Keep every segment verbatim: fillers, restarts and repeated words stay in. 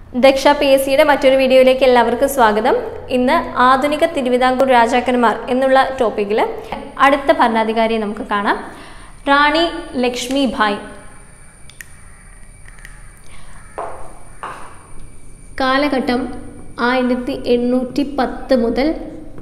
Daksha P S C മറ്റൊരു വീഡിയോയിലേക്ക് എല്ലാവർക്കും സ്വാഗതം. ഇന്ന് ആധുനിക തിരുവിതാംകൂർ രാജാക്കന്മാർ എന്നുള്ള ടോപ്പിക്കിൽ അടുത്ത ഭരണാധികാരിയെ നമുക്ക് കാണാം. റാണി ലക്ഷ്മി ഭായ്. കാലഘട്ടം ആയിരത്തി എണ്ണൂറ്റി പത്ത് മുതൽ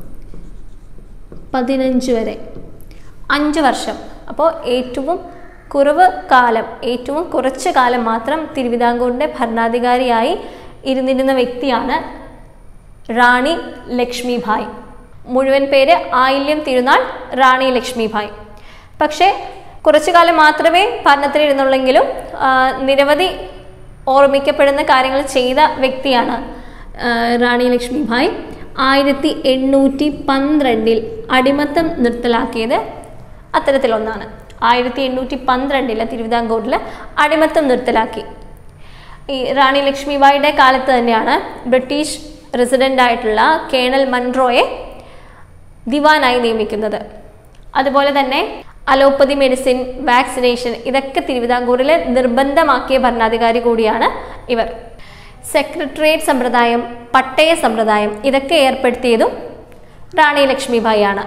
പതിനഞ്ച് വരെ, അഞ്ച് വർഷം. അപ്പോൾ ഏറ്റവും കുറവ് കാലം, ഏറ്റവും കുറച്ച് കാലം മാത്രം തിരുവിതാംകൂറിൻ്റെ ഭരണാധികാരിയായി ഇരുന്നിരുന്ന വ്യക്തിയാണ് റാണി ലക്ഷ്മി ഭായ്. മുഴുവൻ പേര് ആയില്യം തിരുനാൾ റാണി ലക്ഷ്മി ഭായ്. പക്ഷേ കുറച്ചു കാലം മാത്രമേ ഭരണത്തിലിരുന്നുള്ളെങ്കിലും നിരവധി ഓർമ്മിക്കപ്പെടുന്ന കാര്യങ്ങൾ ചെയ്ത വ്യക്തിയാണ് റാണി ലക്ഷ്മി ഭായ്. ആയിരത്തി എണ്ണൂറ്റി പന്ത്രണ്ടിൽ അടിമത്തം നിർത്തലാക്കിയത് അത്തരത്തിലൊന്നാണ്. ആയിരത്തി എണ്ണൂറ്റി പന്ത്രണ്ടില് തിരുവിതാംകൂറിൽ അടിമത്തം നിർത്തലാക്കി. ഈ റാണി ലക്ഷ്മി ബായിയുടെ കാലത്ത് തന്നെയാണ് ബ്രിട്ടീഷ് റെസിഡൻ്റ് ആയിട്ടുള്ള കേണൽ മൺട്രോയെ ദിവാനായി നിയമിക്കുന്നത്. അതുപോലെ തന്നെ അലോപ്പതി മെഡിസിൻ, വാക്സിനേഷൻ ഇതൊക്കെ തിരുവിതാംകൂറിൽ നിർബന്ധമാക്കിയ ഭരണാധികാരി കൂടിയാണ് ഇവർ. സെക്രട്ടേറിയറ്റ് സമ്പ്രദായം, പട്ടയ സമ്പ്രദായം ഇതൊക്കെ ഏർപ്പെടുത്തിയതും റാണി ലക്ഷ്മി ബായി ആണ്.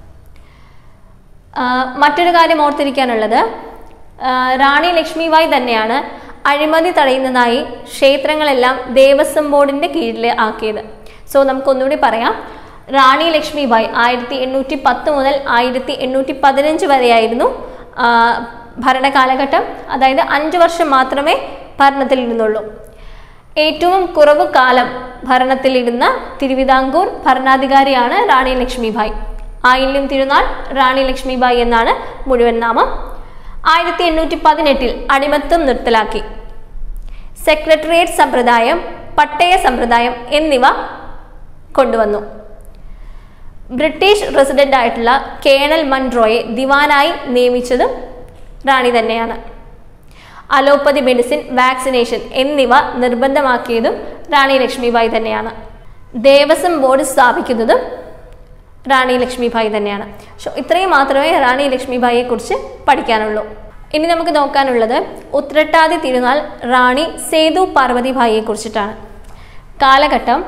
മറ്റൊരു കാര്യം ഓർത്തിരിക്കാനുള്ളത്, റാണി ലക്ഷ്മി ബായി തന്നെയാണ് അഴിമതി തടയുന്നതായി ക്ഷേത്രങ്ങളെല്ലാം ദേവസ്വം ബോർഡിൻ്റെ കീഴിൽ ആക്കിയത്. സോ നമുക്കൊന്നുകൂടി പറയാം, റാണി ലക്ഷ്മി ബായി ആയിരത്തി എണ്ണൂറ്റി പത്ത് മുതൽ ആയിരത്തി എണ്ണൂറ്റി പതിനഞ്ച് വരെയായിരുന്നു ഭരണകാലഘട്ടം. അതായത് അഞ്ച് വർഷം മാത്രമേ ഭരണത്തിലിരുന്നുള്ളൂ. ഏറ്റവും കുറവ് കാലം ഭരണത്തിലിരുന്ന തിരുവിതാംകൂർ ഭരണാധികാരിയാണ് റാണി ലക്ഷ്മി ബായി. ആയില്യം തിരുനാൾ റാണി ലക്ഷ്മി ബായി എന്നാണ് മുഴുവൻ നാമം. ആയിരത്തി എണ്ണൂറ്റി പതിനെട്ടിൽ അടിമത്തം നിർത്തലാക്കി. സെക്രട്ടേറിയറ്റ് സമ്പ്രദായം, പട്ടയ സമ്പ്രദായം എന്നിവ കൊണ്ടുവന്നു. ബ്രിട്ടീഷ് റെസിഡൻ്റ് ആയിട്ടുള്ള കേണൽ മൺട്രോയെ ദിവാനായി നിയമിച്ചതും റാണി തന്നെയാണ്. അലോപ്പതി മെഡിസിൻ, വാക്സിനേഷൻ എന്നിവ നിർബന്ധമാക്കിയതും റാണി ലക്ഷ്മി ബായി തന്നെയാണ്. ദേവസ്വം ബോർഡ് സ്ഥാപിക്കുന്നതും റാണി ലക്ഷ്മി ബായി തന്നെയാണ്. സോ ഇത്രയും മാത്രമേ റാണി ലക്ഷ്മി ബായിയെ കുറിച്ച് പഠിക്കാനുള്ളൂ. ഇനി നമുക്ക് നോക്കാനുള്ളത് ഉത്രട്ടാതി തിരുനാൾ റാണി സേതു പാർവതി ഭായിയെ കുറിച്ചിട്ടാണ്. കാലഘട്ടം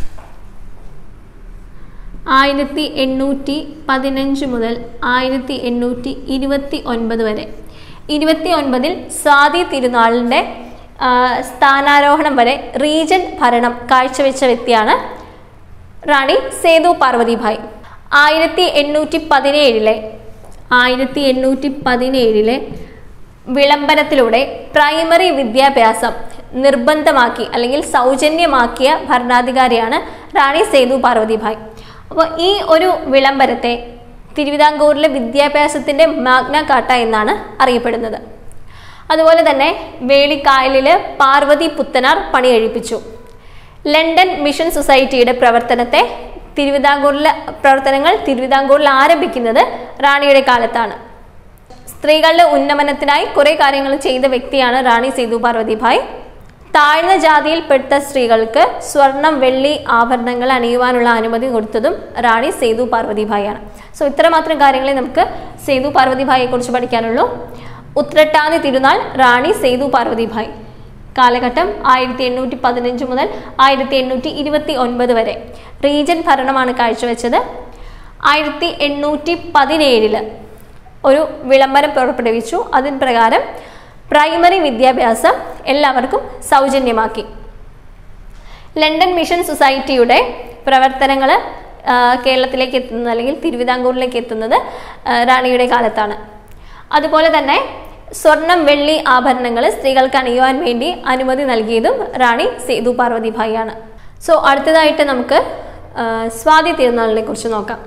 ആയിരത്തി എണ്ണൂറ്റി പതിനഞ്ച് മുതൽ ആയിരത്തി എണ്ണൂറ്റി ഇരുപത്തി ഒൻപത് വരെ. ഇരുപത്തി ഒൻപതിൽ സ്വാതി തിരുനാളിൻ്റെ സ്ഥാനാരോഹണം വരെ റീജൻ ഭരണം കാഴ്ചവെച്ച വ്യക്തിയാണ് റാണി സേതു പാർവതി ഭായ്. ആയിരത്തി എണ്ണൂറ്റി പതിനേഴിലെ ആയിരത്തി എണ്ണൂറ്റി പതിനേഴിലെ വിളംബരത്തിലൂടെ പ്രൈമറി വിദ്യാഭ്യാസം നിർബന്ധമാക്കി അല്ലെങ്കിൽ സൗജന്യമാക്കിയ ഭരണാധികാരിയാണ് റാണി സേതു പാർവതി ഭായ്. അപ്പോൾ ഈ ഒരു വിളംബരത്തെ തിരുവിതാംകൂറിലെ വിദ്യാഭ്യാസത്തിൻ്റെ മാഗ്ന കാർട്ട എന്നാണ് അറിയപ്പെടുന്നത്. അതുപോലെ തന്നെ വേളിക്കായലിൽ പാർവതി പുത്തനാർ പണി കഴിപ്പിച്ചു. ലണ്ടൻ മിഷൻ സൊസൈറ്റിയുടെ പ്രവർത്തനത്തെ തിരുവിതാംകൂറിലെ പ്രവർത്തനങ്ങൾ തിരുവിതാംകൂറിൽ ആരംഭിക്കുന്നത് റാണിയുടെ കാലത്താണ്. സ്ത്രീകളുടെ ഉന്നമനത്തിനായി കുറേ കാര്യങ്ങൾ ചെയ്ത വ്യക്തിയാണ് റാണി സേതു പാർവതി ഭായ്. താഴ്ന്ന ജാതിയിൽപ്പെട്ട സ്ത്രീകൾക്ക് സ്വർണം, വെള്ളി ആഭരണങ്ങൾ അണിയുവാനുള്ള അനുമതി കൊടുത്തതും റാണി സേതു പാർവതി ഭായ് ആണ്. സോ ഇത്രമാത്രം കാര്യങ്ങളെ നമുക്ക് സേതു പാർവതി ഭായിയെ കുറിച്ച് പഠിക്കാനുള്ളൂ. ഉത്രട്ടാതി തിരുനാൾ റാണി സേതു പാർവതി ഭായ്. കാലഘട്ടം ആയിരത്തി എണ്ണൂറ്റി പതിനഞ്ച് മുതൽ ആയിരത്തി എണ്ണൂറ്റി ഇരുപത്തി ഒൻപത് വരെ റീജൻ ഭരണമാണ് കാഴ്ചവെച്ചത്. ആയിരത്തി എണ്ണൂറ്റി പതിനേഴില് ഒരു വിളംബരം പുറപ്പെടുവിച്ചു. അതിന് പ്രകാരം പ്രൈമറി വിദ്യാഭ്യാസം എല്ലാവർക്കും സൗജന്യമാക്കി. ലണ്ടൻ മിഷൻ സൊസൈറ്റിയുടെ പ്രവർത്തനങ്ങൾ കേരളത്തിലേക്ക് എത്തുന്നത് അല്ലെങ്കിൽ തിരുവിതാംകൂറിലേക്ക് എത്തുന്നത് റാണിയുടെ കാലത്താണ്. അതുപോലെ തന്നെ സ്വർണം, വെള്ളി ആഭരണങ്ങൾ സ്ത്രീകൾക്ക് അണിയുവാൻ വേണ്ടി അനുമതി നൽകിയതും റാണി സേതു പാർവതി ഭായ് ആണ്. സോ അടുത്തതായിട്ട് നമുക്ക് സ്വാതി തിരുനാളിനെ കുറിച്ച് നോക്കാം.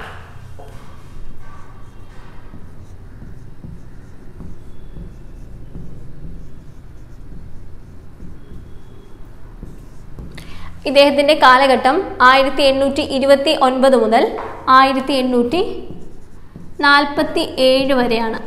ഇദ്ദേഹത്തിൻ്റെ കാലഘട്ടം ആയിരത്തി എണ്ണൂറ്റി ഇരുപത്തി ഒൻപത് മുതൽ ആയിരത്തി എണ്ണൂറ്റി നാൽപ്പത്തി ഏഴ് വരെയാണ്.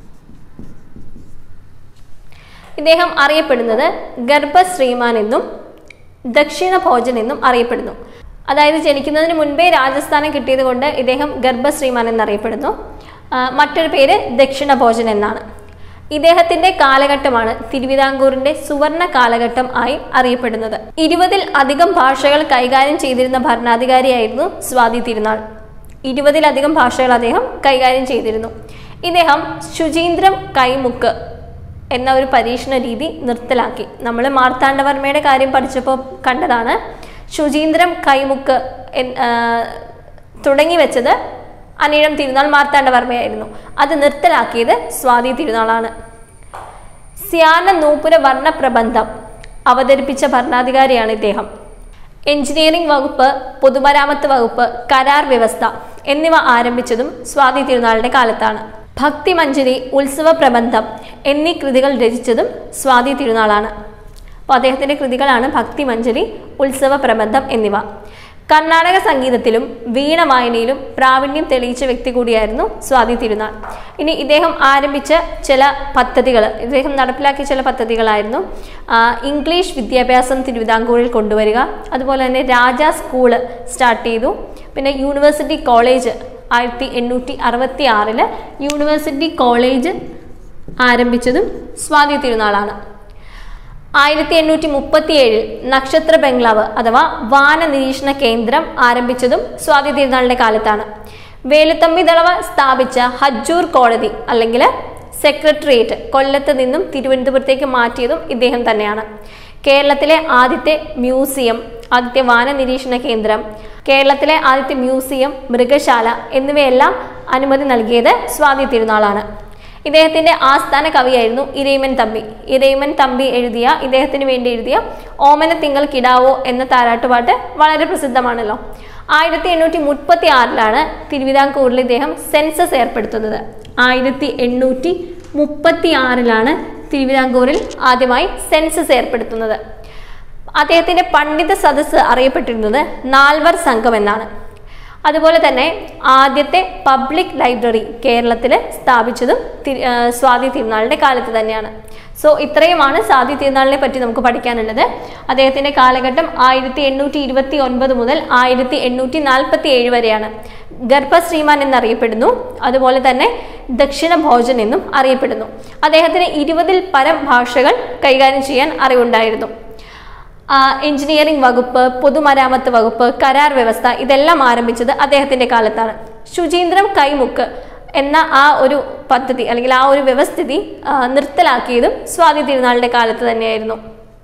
ഇദ്ദേഹം അറിയപ്പെടുന്നത് ഗർഭശ്രീമാൻ എന്നും ദക്ഷിണ ഭോജൻ എന്നും അറിയപ്പെടുന്നു. അതായത് ജനിക്കുന്നതിന് മുൻപേ രാജസ്ഥാനം കിട്ടിയത് കൊണ്ട് ഇദ്ദേഹം ഗർഭശ്രീമാൻ എന്നറിയപ്പെടുന്നു. മറ്റൊരു പേര് ദക്ഷിണ ഭോജൻ എന്നാണ്. ഇദ്ദേഹത്തിന്റെ കാലഘട്ടമാണ് തിരുവിതാംകൂറിന്റെ സുവർണ കാലഘട്ടം ആയി അറിയപ്പെടുന്നത്. ഇരുപതിൽ അധികം ഭാഷകൾ കൈകാര്യം ചെയ്തിരുന്ന ഭരണാധികാരിയായിരുന്നു സ്വാതി തിരുനാൾ. ഇരുപതിലധികം ഭാഷകൾ അദ്ദേഹം കൈകാര്യം ചെയ്തിരുന്നു. ഇദ്ദേഹം ശുചീന്ദ്രം കൈമുക്ക് എന്ന ഒരു പരീക്ഷണ രീതി നിർത്തലാക്കി. നമ്മൾ മാർത്താണ്ഡവർമ്മയുടെ കാര്യം പഠിച്ചപ്പോൾ കണ്ടതാണ്. ശുചീന്ദ്രം കൈമുക്ക് തുടങ്ങി വെച്ചത് അനീഴം തിരുനാൾ മാർത്താണ്ഡവർമ്മയായിരുന്നു. അത് നിർത്തലാക്കിയത് സ്വാതി തിരുനാളാണ്. സ്യാന നൂപുര വർണ്ണ പ്രബന്ധം അവതരിപ്പിച്ച ഭരണാധികാരിയാണ് ഇദ്ദേഹം. എഞ്ചിനീയറിംഗ് വകുപ്പ്, പൊതുമരാമത്ത് വകുപ്പ്, കരാർ വ്യവസ്ഥ എന്നിവ ആരംഭിച്ചതും സ്വാതി തിരുനാളിന്റെ കാലത്താണ്. ഭക്തിമഞ്ജരി, ഉത്സവ പ്രബന്ധം എന്നീ കൃതികൾ രചിച്ചതും സ്വാതി തിരുനാളാണ്. അപ്പോൾ അദ്ദേഹത്തിന്റെ കൃതികളാണ് ഭക്തിമഞ്ജരി, ഉത്സവ പ്രബന്ധം എന്നിവ. കർണാടക സംഗീതത്തിലും വീണ വായനയിലും പ്രാവീണ്യം തെളിയിച്ച വ്യക്തി കൂടിയായിരുന്നു സ്വാതി തിരുനാൾ. ഇനി ഇദ്ദേഹം ആരംഭിച്ച ചില പദ്ധതികൾ, ഇദ്ദേഹം നടപ്പിലാക്കിയ ചില പദ്ധതികളായിരുന്നു ഇംഗ്ലീഷ് വിദ്യാഭ്യാസം തിരുവിതാംകൂറിൽ കൊണ്ടുവരിക, അതുപോലെ തന്നെ രാജാ സ്കൂള് സ്റ്റാർട്ട് ചെയ്തു, പിന്നെ യൂണിവേഴ്സിറ്റി കോളേജ് ആയിരത്തി എണ്ണൂറ്റി അറുപത്തി ആറില് യൂണിവേഴ്സിറ്റി കോളേജ് ആരംഭിച്ചതും സ്വാതി തിരുനാളാണ്. ആയിരത്തി എണ്ണൂറ്റി മുപ്പത്തി ഏഴിൽ നക്ഷത്ര ബംഗ്ലാവ് അഥവാ വാന നിരീക്ഷണ കേന്ദ്രം ആരംഭിച്ചതും സ്വാതി തിരുനാളിന്റെ കാലത്താണ്. വേലുത്തമ്പി ദളവ സ്ഥാപിച്ച ഹജ്ജൂർ കോടതി അല്ലെങ്കിൽ സെക്രട്ടേറിയറ്റ് കൊല്ലത്ത് നിന്നും തിരുവനന്തപുരത്തേക്ക് മാറ്റിയതും ഇദ്ദേഹം തന്നെയാണ്. കേരളത്തിലെ ആദ്യത്തെ മ്യൂസിയം, ആദ്യത്തെ വാന നിരീക്ഷണ കേന്ദ്രം, കേരളത്തിലെ ആദ്യത്തെ മ്യൂസിയം, മൃഗശാല എന്നിവയെല്ലാം അനുമതി നൽകിയത് സ്വാതി തിരുനാളാണ്. ഇദ്ദേഹത്തിന്റെ ആസ്ഥാന കവിയായിരുന്നു ഇരയിമൻ തമ്പി. ഇരയിമൻ തമ്പി എഴുതിയ ഇദ്ദേഹത്തിന് വേണ്ടി എഴുതിയ ഓമന തിങ്കൾ കിടാവോ എന്ന താരാട്ടുപാട്ട് വളരെ പ്രസിദ്ധമാണല്ലോ. ആയിരത്തി എണ്ണൂറ്റി മുപ്പത്തി ആറിലാണ് തിരുവിതാംകൂറിൽ ഇദ്ദേഹം സെൻസസ് ഏർപ്പെടുത്തുന്നത്. ആയിരത്തി എണ്ണൂറ്റി മുപ്പത്തി ആറിലാണ് തിരുവിതാംകൂറിൽ ആദ്യമായി സെൻസസ് ഏർപ്പെടുത്തുന്നത്. അദ്ദേഹത്തിന്റെ പണ്ഡിത സദസ്സ് അറിയപ്പെട്ടിരുന്നത് നാൽവർ സംഘം എന്നാണ്. അതുപോലെ തന്നെ ആദ്യത്തെ പബ്ലിക് ലൈബ്രറി കേരളത്തിൽ സ്ഥാപിച്ചതും സ്വാതി തിരുനാളിന്റെ കാലത്ത് തന്നെയാണ്. സോ ഇത്രയുമാണ് സ്വാതി തിരുനാളിനെ പറ്റി നമുക്ക് പഠിക്കാനുള്ളത്. അദ്ദേഹത്തിന്റെ കാലഘട്ടം ആയിരത്തി എണ്ണൂറ്റി ഇരുപത്തി ഒൻപത് മുതൽ ആയിരത്തി എണ്ണൂറ്റി നാൽപ്പത്തി ഏഴ് വരെയാണ്. ഗർഭശ്രീമാൻ എന്നറിയപ്പെടുന്നു, അതുപോലെ തന്നെ ദക്ഷിണ ഭോജൻ എന്നും അറിയപ്പെടുന്നു. അദ്ദേഹത്തിന് ഇരുപതിൽ പരം ഭാഷകൾ കൈകാര്യം ചെയ്യാൻ അറിവുണ്ടായിരുന്നു. എഞ്ചിനീയറിംഗ് വകുപ്പ്, പൊതുമരാമത്ത് വകുപ്പ്, കരാർ വ്യവസ്ഥ ഇതെല്ലാം ആരംഭിച്ചത് അദ്ദേഹത്തിന്റെ കാലത്താണ്. ശുചീന്ദ്രം കൈമുക്ക് എന്ന ആ ഒരു പദ്ധതി അല്ലെങ്കിൽ ആ ഒരു വ്യവസ്ഥിതി നിർത്തലാക്കിയതും സ്വാതി തിരുനാളിന്റെ കാലത്ത് തന്നെയായിരുന്നു.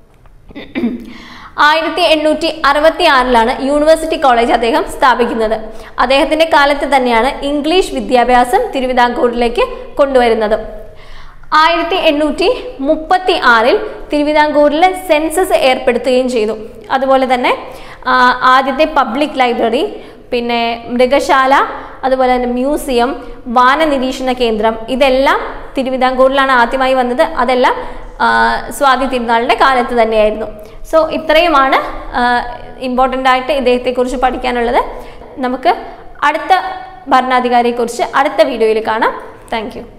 ആയിരത്തി എണ്ണൂറ്റി അറുപത്തി ആറിലാണ് യൂണിവേഴ്സിറ്റി കോളേജ് അദ്ദേഹം സ്ഥാപിക്കുന്നത്. അദ്ദേഹത്തിന്റെ കാലത്ത് തന്നെയാണ് ഇംഗ്ലീഷ് വിദ്യാഭ്യാസം തിരുവിതാംകൂറിലേക്ക് കൊണ്ടുവരുന്നത്. ആയിരത്തി എണ്ണൂറ്റി മുപ്പത്തി ആറിൽ തിരുവിതാംകൂറിൽ സെൻസസ് ഏർപ്പെടുത്തുകയും ചെയ്തു. അതുപോലെ തന്നെ ആദ്യത്തെ പബ്ലിക് ലൈബ്രറി, പിന്നെ മൃഗശാല, അതുപോലെ തന്നെ മ്യൂസിയം, വാന നിരീക്ഷണ കേന്ദ്രം ഇതെല്ലാം തിരുവിതാംകൂറിലാണ് ആദ്യമായി വന്നത്. അതെല്ലാം സ്വാതി തിരുനാളിന്റെ കാലത്ത് തന്നെയായിരുന്നു. സോ ഇത്രയുമാണ് ഇമ്പോർട്ടൻ്റ് ആയിട്ട് ഇദ്ദേഹത്തെക്കുറിച്ച് പഠിക്കാനുള്ളത്. നമുക്ക് അടുത്ത ഭരണാധികാരിയെക്കുറിച്ച് അടുത്ത വീഡിയോയിൽ കാണാം. Thank U.